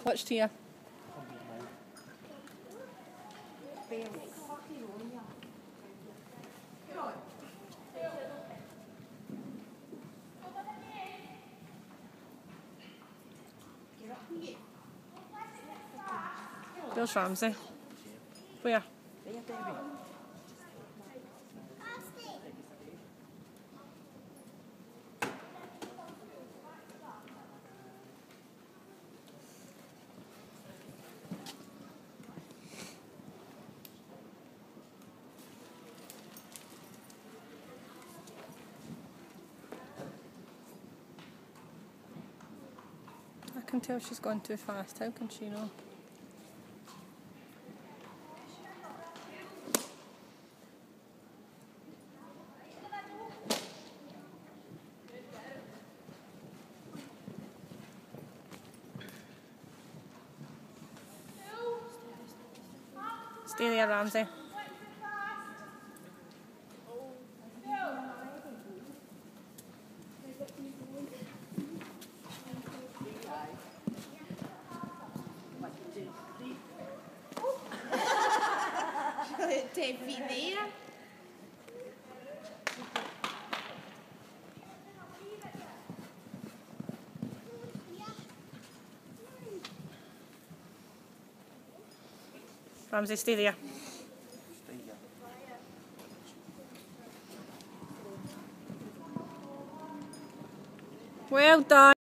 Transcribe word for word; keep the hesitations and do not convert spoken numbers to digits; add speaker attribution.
Speaker 1: clutch to you. There's Ramsey. Where? I can tell she's gone too fast. How can she know? Stay there, Ramsey.
Speaker 2: Ten feet there.
Speaker 1: Ramsey, stay there. Well done.